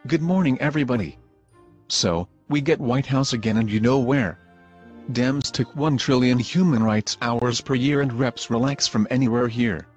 Good morning everybody. So, we get White House again and you know where. Dems took 1 trillion human rights hours per year and reps relax from anywhere here.